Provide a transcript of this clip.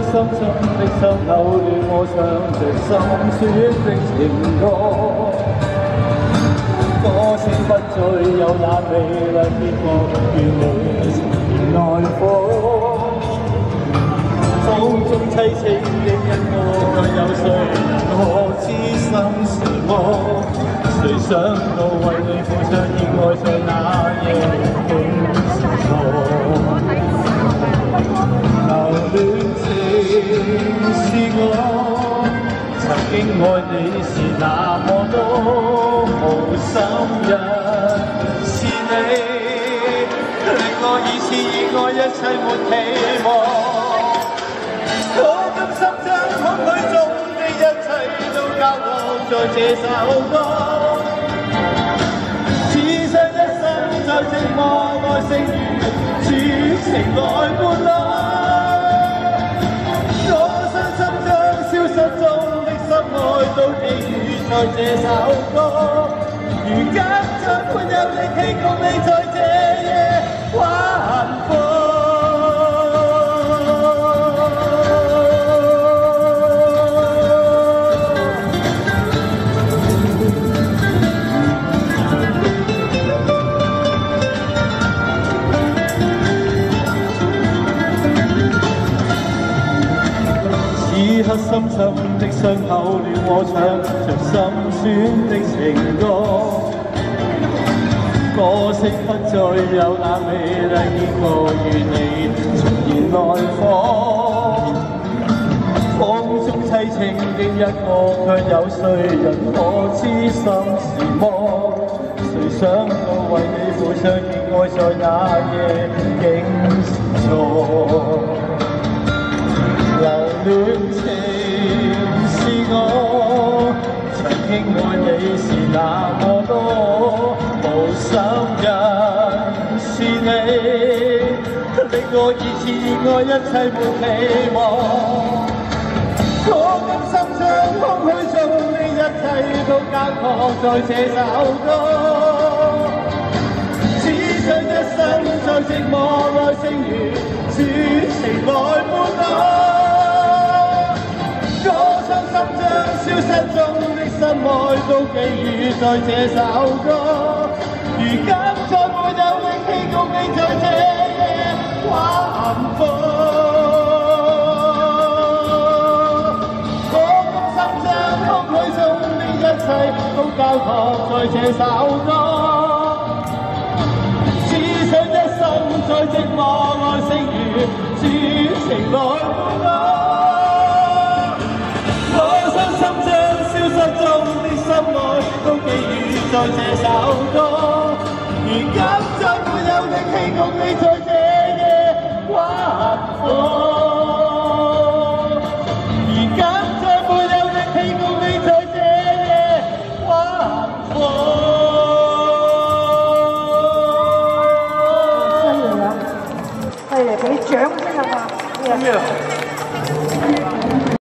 心中的傷口了，我唱着心酸的情歌。歌聲不再有那美麗結果，願你情意愛火。風中凄清的一幕，有誰人可知心是麼？誰想到為你付出意愛，在那夜竟是錯。留戀情是我，曾經愛你是那麼多，無心人是你，令我以此以愛一切沒期望。我甘心將空虛中的一切都交託在這首歌，只想一生在寂寞內剩餘主情來伴侶。都寄予在這首歌，如今再沒有力氣共你在這夜還課。此刻心中的傷口了，我唱着心酸的情歌。歌聲不再有那美麗結果，與你重燃愛火。風中凄清的一幕，卻有誰人可知心是麼？誰想到為你付出熱愛，在那夜竟是錯。留戀情是我，曾經愛你是那麼多，無心人是你，令我以此熱愛一切沒期望。我甘心將空虛中的一切都交託在這首歌，只想一生在寂寞內剩餘主情來伴侶。心將消失中的心愛都寄予在這首歌，如今再沒有力氣共你在這夜還課。我甘心將空虛中的一切都交託在這首歌，只想一生在寂寞內剩餘主情來伴侶。都寄予在這首歌，如今再沒有力氣共你在這夜還課。